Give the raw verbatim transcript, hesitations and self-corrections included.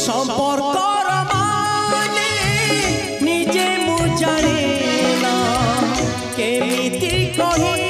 সম্পর্কর মানে নিজে মু জানে না কেমিতি কহি